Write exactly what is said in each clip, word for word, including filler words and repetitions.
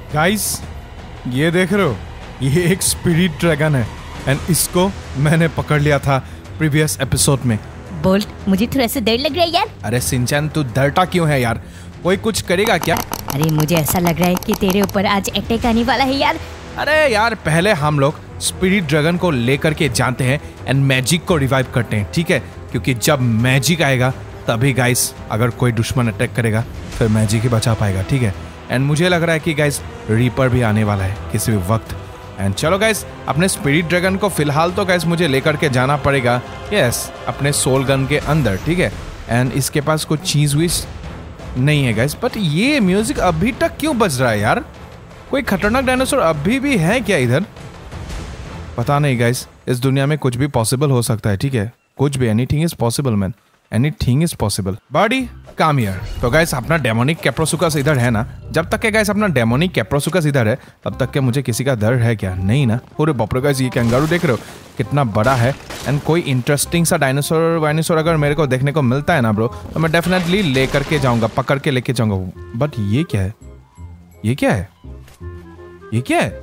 Guys ये देख रहे हो, ये एक स्पिरिट ड्रैगन है एंड इसको मैंने पकड़ लिया था प्रीवियस एपिसोड में। बोल्ट, मुझे थोड़ा सा डर लग रहा है यार। अरे सिंचन तू डरता क्यों है यार? कोई कुछ करेगा क्या? अरे मुझे ऐसा लग रहा है कि तेरे ऊपर आज अटैक आने वाला है यार। अरे यार पहले हम लोग स्पिरिट ड्रैगन को लेकर के जानते हैं एंड मैजिक को रिवाइव करते हैं, ठीक है? क्योंकि जब मैजिक आएगा तभी गाइस अगर कोई दुश्मन अटैक करेगा फिर मैजिक ही बचा पाएगा, ठीक है? एंड मुझे लग रहा है कि गाइस रीपर भी आने वाला है किसी भी वक्त। एंड चलो गाइस अपने स्पिरिट ड्रैगन को फिलहाल तो गाइस मुझे लेकर के जाना पड़ेगा, यस, अपने सोल गन के अंदर, ठीक है? एंड इसके पास कुछ चीज विज नहीं है गाइस, बट ये म्यूजिक अभी तक क्यों बज रहा है यार? कोई खतरनाक डायनासोर अभी भी है क्या इधर? पता नहीं गाइस, इस दुनिया में कुछ भी पॉसिबल हो सकता है, ठीक है? कुछ भी, anything is possible man, anything is possible. Buddy come here. तो गाइस अपना डेमोनिक कैप्रोसुकस इधर है ना? जब तक के गाइस अपना डेमोनिक कैप्रोसुकस इधर है तब तक के मुझे किसी का डर है क्या? नहीं ना। पूरे बाप रे गाइस, ये कैंगारू देख रहे हो कितना बड़ा है। एंड कोई इंटरेस्टिंग सा डायनासोर वायनासोर अगर मेरे को देखने को मिलता है ना ब्रो, तो मैं डेफिनेटली लेकर के जाऊंगा, पकड़ के लेके जाऊंगा। बट ये क्या है? ये क्या है? ये क्या है?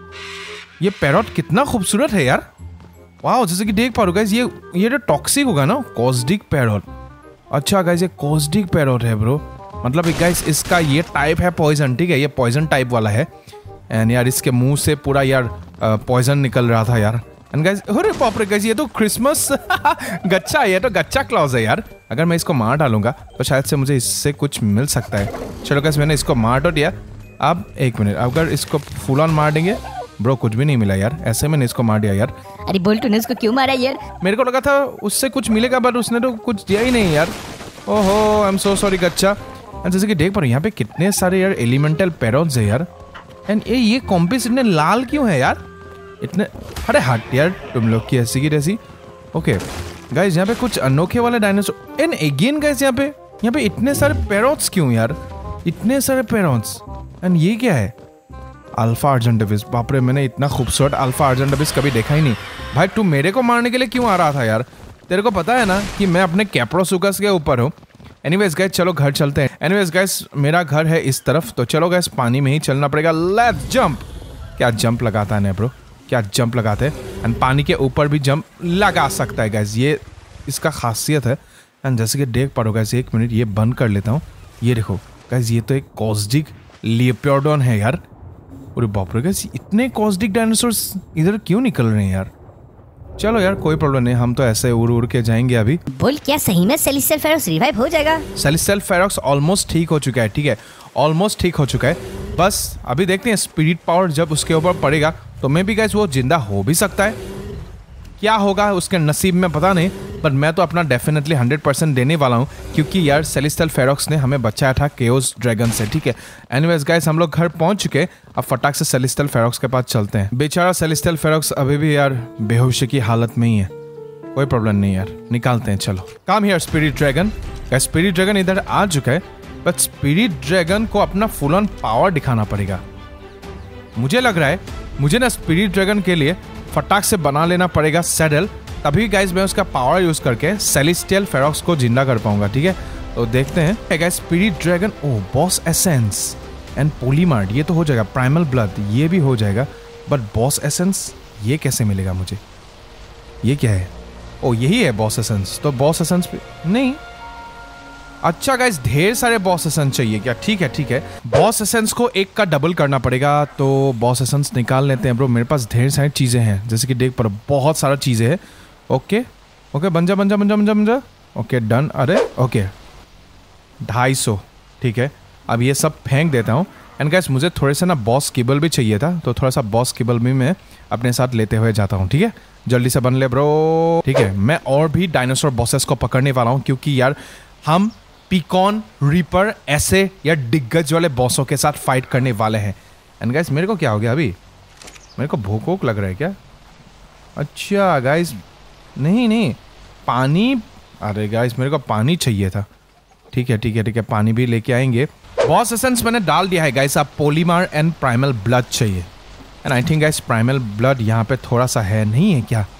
ये पैरोट कितना खूबसूरत है यार। वाह, जैसे कि देख पा रहे हो गाइस, ये ये तो टॉक्सिक होगा ना, कॉस्डिक पैरोट। अच्छा गाइस, ये कॉस्डिक पैरोट है ब्रो, मतलब गाइस इसका ये टाइप है पॉइजन, ठीक है? ये पॉइजन टाइप वाला है। एंड यार इसके मुंह से पूरा यार पॉइजन निकल रहा था यार। एंड गाइस, अरे बाप रे गाइस, ये तो क्रिसमस गच्चा है, ये तो गच्चा क्लॉज है यार। अगर मैं इसको मार डालूंगा तो शायद से मुझे इससे कुछ मिल सकता है। चलो गाइस, मैंने इसको मार तो दिया। अब एक मिनट, अगर इसको फुल ऑन मार देंगे ब्रो, कुछ भी नहीं मिला यार, ऐसे मैंने इसको मार दिया यार। अरे बोल, तूने उसको क्यों मारा यार? मेरे को लगा था उससे कुछ मिलेगा बट उसने तो कुछ दिया ही नहीं यार। ओहो, आई एम सो सॉरी गच्चा। जैसे कि देख पा रहे हो यहाँ पे कितने सारे यार एलिमेंटल पैरोट्स है यार। एंड ये ये कॉम्पिस इतने लाल क्यों है यार? इतने, अरे हट यार तुम लोग की ऐसी की जैसी। ओके गाइस, यहाँ पे कुछ अनोखे वाले डायनासोर। एंड अगेन गाइस, यहाँ पे यहाँ पे इतने सारे पैरोट्स क्यों यार? इतने सारे पैरोट्स। एंड ये क्या है? Alpha Argentavis. बाप रे, मैंने इतना खूबसूरत अल्फा अर्जेंटिविस कभी देखा ही नहीं। भाई तू मेरे को मारने के लिए क्यों आ रहा था यार? तेरे को पता है ना कि मैं अपने कैप्रोसुकस के ऊपर हूँ। एनीवेज गाइस, चलो घर चलते हैं। एनीवेज गाइस, मेरा घर है इस तरफ, तो चलो गाइस पानी में ही चलना पड़ेगा। Let's jump. क्या जंप लगाता है ना ब्रो, क्या जंप लगाते हैं। एंड पानी के ऊपर भी जंप लगा सकता है गाइस, ये इसका खासियत है। एंड जैसे कि देख पा रहे हो गाइस, एक मिनट ये बंद कर लेता हूँ। ये देखो गाइस, ये तो एक कॉस्डिक लियोपोडॉन है यार। अरे बाप रे गाइस, इतने कॉस्डिक डायनासोर्स इधर क्यों निकल रहे हैं यार? चलो यार कोई प्रॉब्लम नहीं, हम तो ऐसे उड़ उड़ के जाएंगे अभी। बोल, क्या सही में सेलेस्टियल फेरोक्स रिवाइव हो जाएगा? सेलेस्टियल फेरोक्स ऑलमोस्ट ठीक हो चुका है, ठीक है? ऑलमोस्ट ठीक हो चुका है। बस अभी देखते हैं स्पिरिट पावर जब उसके ऊपर पड़ेगा तो मे बी गाइस वो जिंदा हो भी सकता है। क्या होगा उसके नसीब में पता नहीं, बट मैं तो अपना डेफिनेटली हंड्रेड परसेंट देने वाला हूँ, क्योंकि यार सेलेस्टियल फेरोक्स ने हमें बचाया था केओस ड्रैगन से, ठीक है? एनीवेज गाइस, हम लोग घर पहुंच चुके। अब फटाक से सेलेस्टियल फेरोक्स के पास चलते हैं। बेचारा सेलेस्टियल फेरोक्स अभी भी यार बेहोशी की हालत में ही है। कोई प्रॉब्लम नहीं यार, निकालते हैं। चलो come here spirit dragon. Spirit dragon इधर आ चुका है, बट स्पिरिट ड्रैगन को अपना फुल ऑन पावर दिखाना पड़ेगा। मुझे लग रहा है मुझे ना स्पिरिट ड्रैगन के लिए फटाक से बना लेना पड़ेगा सैडल, तभी गाइस मैं उसका पावर यूज करके सेलेस्टियल फेरोक्स को जिंदा कर पाऊंगा, ठीक है? तो देखते हैं guys. Spirit dragon, oh boss essence and polymer, ये तो हो जाएगा। प्राइमल ब्लड, ये भी हो जाएगा, बट बॉस एसेंस ये कैसे मिलेगा मुझे? ये क्या है? ओ यही है बॉस एसेंस। तो बॉस एसेंस नहीं, अच्छा गाइस ढेर सारे बॉस एसेंस चाहिए क्या? ठीक है ठीक है, बॉस एसेंस को एक का डबल करना पड़ेगा। तो बॉस एसेंस निकाल लेते हैं ब्रो, मेरे पास ढेर सारी चीजें हैं, जैसे कि देख पर बहुत सारा चीजें हैं। ओके ओके, बन जा बन जा बन जा बन जा बन जा। Okay done. अरे ओके, ढाई सौ, ठीक है। अब ये सब फेंक देता हूँ। एंड गाइस मुझे थोड़े से ना बॉस किबल भी चाहिए था, तो थोड़ा सा बॉस किबल भी मैं अपने साथ लेते हुए जाता हूँ, ठीक है? जल्दी से बन ले ब्रो, ठीक है? मैं और भी डायनासोर बॉसेस को पकड़ने वाला हूँ, क्योंकि यार हम पिकॉन, रीपर ऐसे या दिग्गज वाले बॉसों के साथ फाइट करने वाले हैं। एंड गाइस मेरे को क्या हो गया अभी? मेरे को भूख भूख लग रहा है क्या? अच्छा गाइस, नहीं नहीं पानी, अरे गाइस मेरे को पानी चाहिए था। ठीक है ठीक है ठीक है, पानी भी लेके आएंगे। बॉस एसेंस मैंने डाल दिया है गाइस, अब पोलीमर एंड प्राइमल ब्लड चाहिए। And I think guys primal blood यहाँ पे थोड़ा सा है, नहीं है क्या?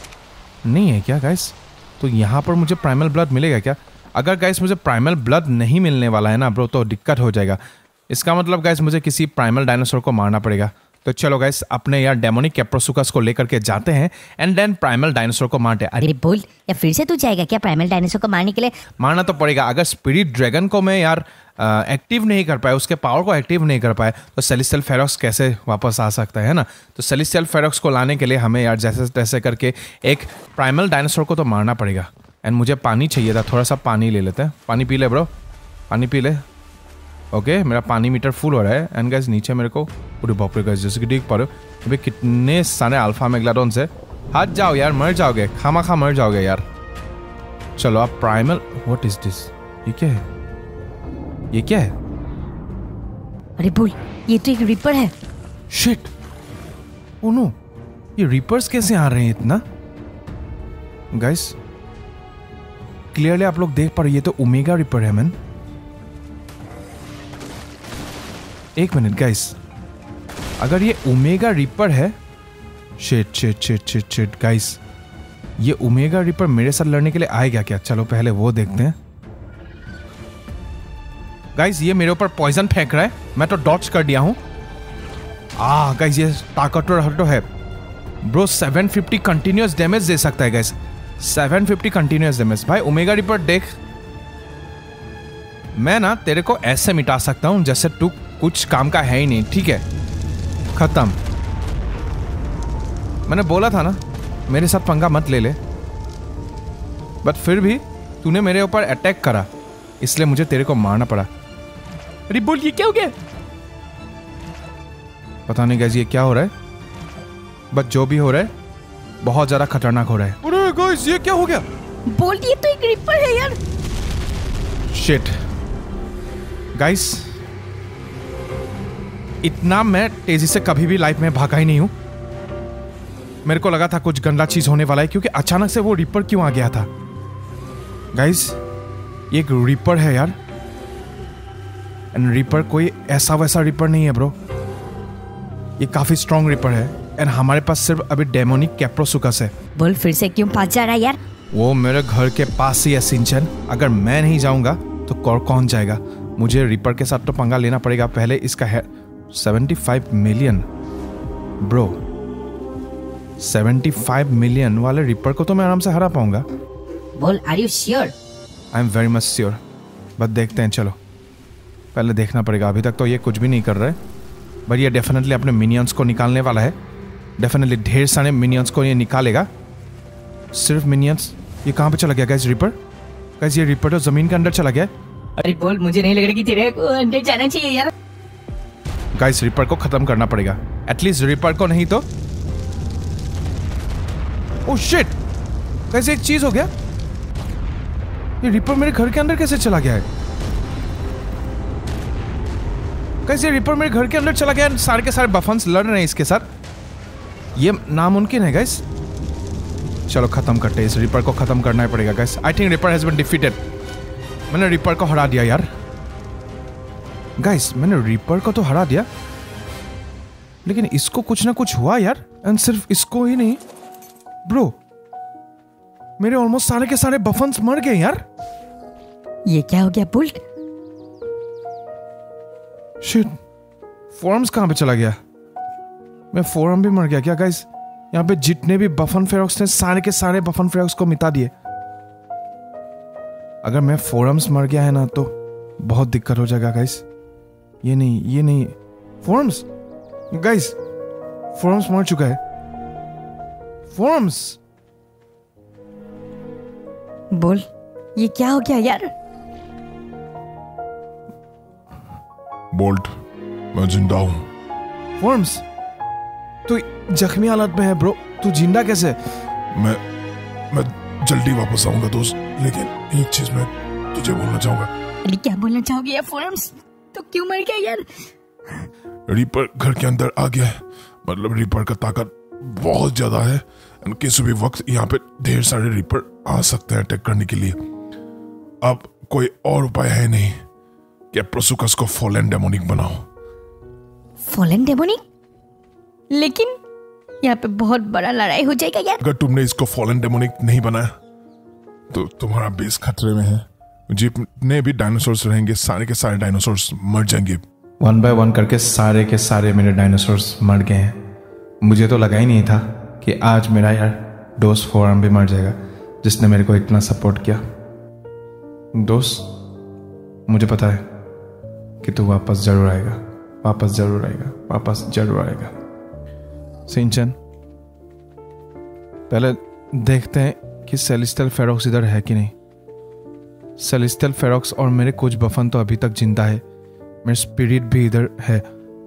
नहीं है क्या गाइस? तो यहाँ पर मुझे प्राइमल ब्लड मिलेगा क्या? अगर गाइस मुझे प्राइमल ब्लड नहीं मिलने वाला है ना ब्रो, तो दिक्कत हो जाएगा। इसका मतलब गाइस मुझे किसी प्राइमल डायनासोर को मारना पड़ेगा। तो चलो गाइस अपने यार डेमोनिक कैप्रोसुकस को लेकर के जाते हैं एंड देन प्राइमल डायनासोर को मारते हैं। अरे बोल, या फिर से तू जाएगा क्या प्राइमल डायनासोर को मारने के लिए? मारना तो पड़ेगा। अगर स्पिरिट ड्रैगन को मैं यार एक्टिव नहीं कर पाए, उसके पावर को एक्टिव नहीं कर पाए, तो सेलेस्टियल फेरोक्स कैसे वापस आ सकता है ना। तो सेलेस्टियल फेरोक्स को लाने के लिए हमें यार जैसे तैसे करके एक प्राइमल डायनासोर को तो मारना पड़ेगा। एंड मुझे पानी चाहिए था, थोड़ा सा पानी ले लेते हैं। पानी पी ले ब्रो, पानी पी ले। ओके okay, मेरा पानी मीटर फुल हो रहा है। एंड गाइस नीचे मेरे को पूरे बाप रे गाइस जैसे कि देख पा रहे हो अभी कितने सारे अल्फा मेगालोडॉन से। हाथ जाओ यार, मर जाओगे, खामा खा मर जाओगे यार। चलो आप प्राइमल, व्हाट इज दिस? ये क्या है? ये क्या है? अरे बोल, ये तो एक रिपर है। शिट, ओह नो, ये रिपर्स कैसे आ रहे हैं इतना? गाइस क्लियरली आप लोग देख पा रहे, ये तो ओमेगा रिपर है मैन। एक मिनट गाइस, अगर ये ओमेगा रिपर है, shit shit shit shit shit guys, ये ओमेगा रिपर मेरे साथ लड़ने के लिए आएगा क्या? चलो पहले वो देखते हैं। गाइस ये मेरे ऊपर पॉइजन फेंक रहा है, मैं तो डॉच कर दिया हूं। आ गाइस ये ताकतवर हटो है bro. Seven fifty continuous damage दे सकता है guys, seven fifty continuous damage. भाई ओमेगा रिपर देख, मैं ना तेरे को ऐसे मिटा सकता हूं जैसे तू कुछ काम का है ही नहीं। ठीक है, खत्म। मैंने बोला था ना मेरे साथ पंगा मत ले ले, बट फिर भी तूने मेरे ऊपर अटैक करा, इसलिए मुझे तेरे को मारना पड़ा। अरे बोल, ये क्या हो गया? पता नहीं गाइस ये क्या हो रहा है, बट जो भी हो रहा है बहुत ज्यादा खतरनाक हो रहा है। अरे गाइस ये क्या हो गया? बोल, ये तो एक रिपर है यार। शिट गाइस, इतना मैं तेजी से कभी भी लाइफ में भागा ही नहीं हूं। मेरे को लगा था कुछ गंदा चीज होने वाला है, क्योंकि अचानक से वो रिपर क्यों आ गया था? गाइस ये एक रिपर है यार, एंड रिपर कोई ऐसा वैसा रिपर नहीं है ब्रो, ये काफी स्ट्रॉन्ग रिपर है। एंड हमारे पास सिर्फ अभी डेमोनिक कैप्रोसुकस है। बोल, फिर से क्यों पास जा रहा है यार? वो मेरे घर के पास ही है सिंचन, अगर मैं नहीं जाऊंगा तो कौन कौन जाएगा? मुझे रिपर के साथ तो पंगा लेना पड़ेगा। पहले इसका है seventy five million bro, seventy five million वाले रिपर को तो मैं आराम से हरा पाऊंगा। बोल, are you sure? I am very much sure, but देखते हैं। चलो पहले देखना पड़ेगा। अभी तक तो ये कुछ भी नहीं कर रहा है, बट ये डेफिनेटली अपने मिनियंस को निकालने वाला है। डेफिनेटली ढेर सारे मिनियंस को ये निकालेगा। सिर्फ मिनियंस, ये कहाँ पे चला गया गाइस रिपर? गाइस ये रिपर तो जमीन के अंदर चला गया। अरे बोल, मुझे नहीं लग रहा कि तेरे को अंदर जाना चाहिए यार। गाइस रिपर को खत्म करना पड़ेगा, एटलीस्ट रिपर को नहीं तो। ओह शिट गाइस, एक चीज हो गया, ये रिपर मेरे घर के अंदर कैसे चला गया है? गाइस ये रिपर मेरे घर के अंदर चला गया, सारे के सारे बफन्स लड़ रहे हैं इसके साथ। ये नामुमकिन है गाइस। चलो खत्म करते हैं, इस रिपर को खत्म करना ही पड़ेगा guys. I think ripper has been defeated. मैंने रिपर को हरा दिया यार। गाइस मैंने रिपर को तो हरा दिया, लेकिन इसको कुछ ना कुछ हुआ यार। एंड सिर्फ इसको ही नहीं ब्रो, मेरे ऑलमोस्ट सारे के सारे बफन्स मर गए यार। ये क्या हो गया बुल्ट? शिट, फोरम्स कहां पे चला गया? मैं फोरम भी मर गया क्या गाइस? यहाँ पे जितने भी बफन फेरोक्स थे सारे के सारे बफन फेरोक्स को मिटा दिए। अगर मैं फोरम्स मर गया है ना तो बहुत दिक्कत हो जाएगा गाइस। ये नहीं, ये नहीं, फोरम्स गाइस, फोरम्स मर चुका है। फोरम्स बोल, ये क्या हो गया यार? बोल्ट, मैं जिंदा हूं। फोरम्स तू जख्मी हालत में है ब्रो, तू जिंदा कैसे? मैं मैं जल्दी वापस आऊंगा दोस्त, लेकिन एक चीज मैं तुझे बोलना चाहूंगा। अरे क्या बोलना चाहोगे यार? फोरम्स तो क्यों मर गया यार? रीपर घर के अंदर आ गया है, मतलब रीपर का ताकत बहुत ज्यादा है। किसी भी वक्त यहाँ पे ढेर सारे रीपर आ सकते हैं अटैक करने के लिए। अब कोई और उपाय है नहीं कि प्रोसुकस को फॉलन डेमोनिक बनाओ। Fallen demonic? लेकिन यहाँ पे बहुत बड़ा लड़ाई हो जाएगा यार। अगर तुमने इसको फॉलन डेमोनिक नहीं बनाया तो तुम्हारा बेस खतरे में है। जितने भी डायनासोर्स रहेंगे सारे के सारे डायनासोर्स मर जाएंगे। वन बाय वन करके सारे के सारे मेरे डायनासोर्स मर गए हैं। मुझे तो लगा ही नहीं था कि आज मेरा यार दोस्त फोरम भी मर जाएगा, जिसने मेरे को इतना सपोर्ट किया। दोस्त, मुझे पता है कि तू वापस जरूर आएगा, वापस जरूर आएगा, वापस जरूर आएगा। सिंचन, पहले देखते हैं कि सेलेस्टियल फेरोक्स इधर है कि नहीं। सेलेस्टियल फेरोक्स और मेरे कुछ बफन तो अभी तक जिंदा है, मेरे स्पिरिट भी इधर है,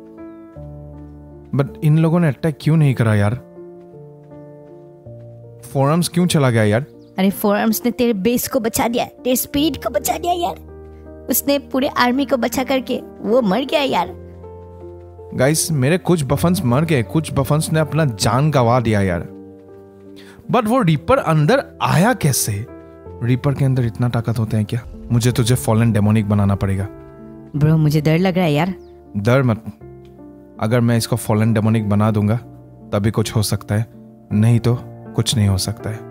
बट इन लोगों ने अटैक क्यों नहीं करा यार? फोरम्स क्यों चला गया यार? अरे फोरम्स ने तेरे बेस को बचा दिया, तेरे स्पीड को बचा दिया यार। उसने पूरे आर्मी को बचा करके वो मर गया यार। गाइस, मेरे कुछ बफन्स मर गए, कुछ बफन्स ने अपना जान गंवा दिया यार। बट वो रीपर अंदर आया कैसे? रीपर के अंदर इतना ताकत होते हैं क्या? मुझे तुझे फॉलन डेमोनिक बनाना पड़ेगा। ब्रो, मुझे डर लग रहा है यार। डर मत, अगर मैं इसको फॉलन डेमोनिक बना दूंगा तभी कुछ हो सकता है, नहीं तो कुछ नहीं हो सकता है।